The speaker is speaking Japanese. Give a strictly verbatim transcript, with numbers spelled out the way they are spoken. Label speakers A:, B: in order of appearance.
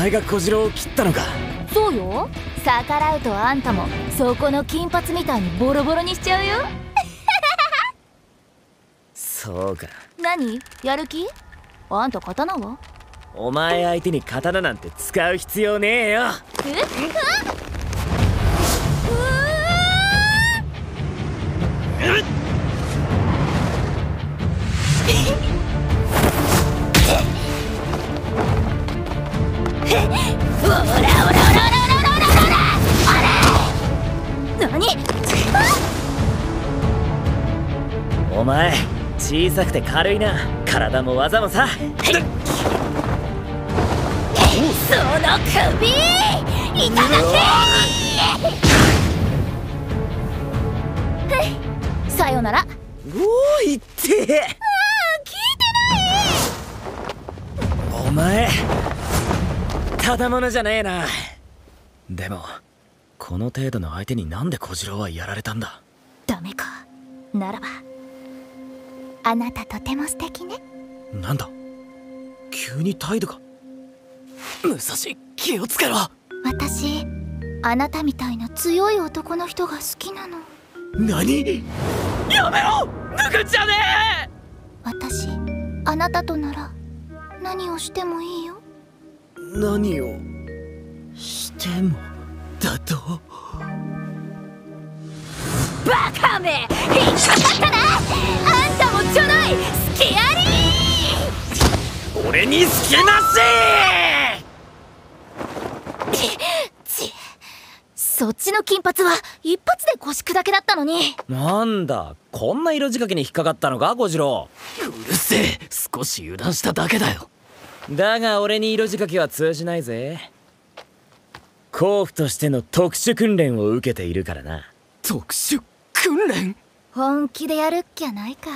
A: 前が小次郎を切ったのか。
B: そうよ。逆らうとあんたもそこの金髪みたいにボロボロにしちゃうよ。
A: そうか。
B: 何やる気？あんた刀は？
A: お前相手に刀なんて使う必要ねえよ。
B: え？うっオラオラオラオラオラオラオラオラ。何？
A: お前小さくて軽いな。体も技もさ。
B: その首いただけ。さよなら。
A: おーいってえ。
B: ああ、聞いてない。
A: お前ただものじゃねえな。でもこの程度の相手になんで小次郎はやられたんだ。
B: ダメか。ならばあなたとても素敵ね。
A: なんだ急に態度が。武蔵気をつけろ。
B: 私あなたみたいな強い男の人が好きなの。
A: 何？やめろ脱ぐんじゃねえ。
B: 私あなたとなら何をしてもいいよ。
A: 何をしてもだと。
B: バカめ、引っかかったな。あんたもちょないスケアリー。
A: 俺に好きなし。
B: ちそっちの金髪は一発で腰砕けだったのに。
A: なんだこんな色仕掛けに引っかかったのか小次郎。
C: うるせえ、少し油断しただけだよ。
A: だが俺に色仕掛けは通じないぜ。甲府としての特殊訓練を受けているからな。
C: 特殊訓練？
B: 本気でやるっきゃないか。